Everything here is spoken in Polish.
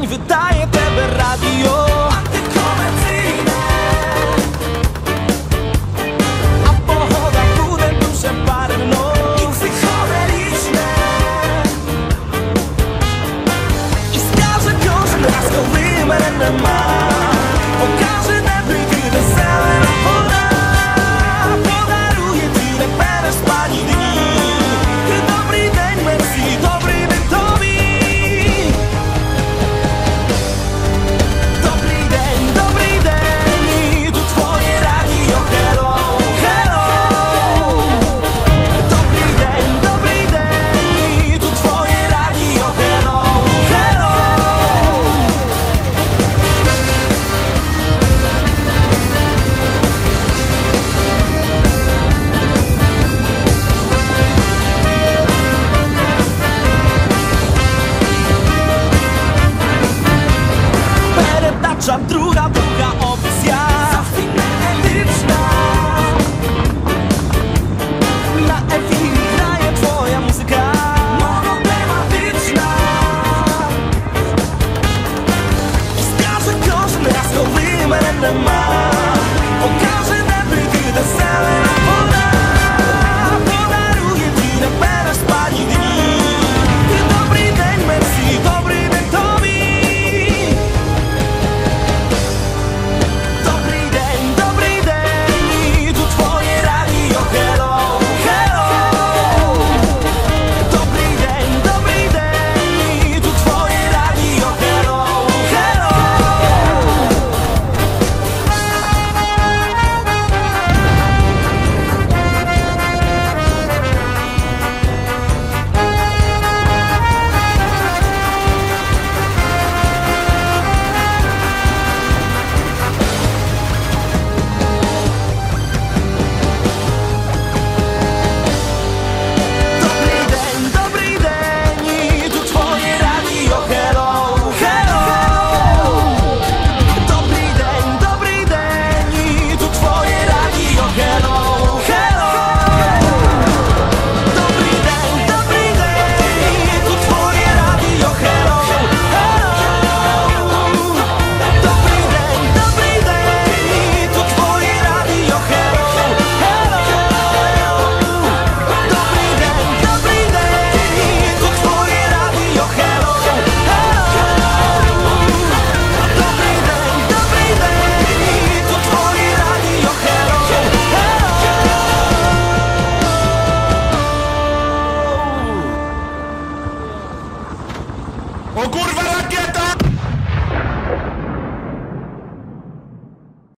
dzień wydaje TB Radio antykomercyjne, a pochoda budę duszę parną i psychodeliczne. I skaże książę laskowym RNMA, pokaże neby, gdy weselę poda, podaruje ci reperę spani dni. Dobry dzień, merci, dobry dzień tobie. Dobry dzień, tu twoje radio, hello, hello. Dobry dzień, tu twoje radio, hello, hello. Peredacza, druga opcja, medyczna. Na FM graje twoja muzyka monotematyczna. I skaże książę laskowym RNMA, pokaże neby, gdy weselę poda, podaruje ci reperę spani dni. Dobry dzień, merci, dobry dzień tobie. Dobry dzień, tu twoje radio, hello, hello. Dobry dzień, tu twoje radio, hello, hello. Dobry dzień, tu twoje radio, hello, hello. Dobry dzień, tu twoje radio, hello, hello. Dobry dzień, tu twoje radio, hello, hello. Dobry dzień, tu twoje radio, hello, hello. Dobry dzień, tu twoje radio, hello, hello. Dobry dzień, tu twoje radio, hello, hello. O kurwa, rakieta!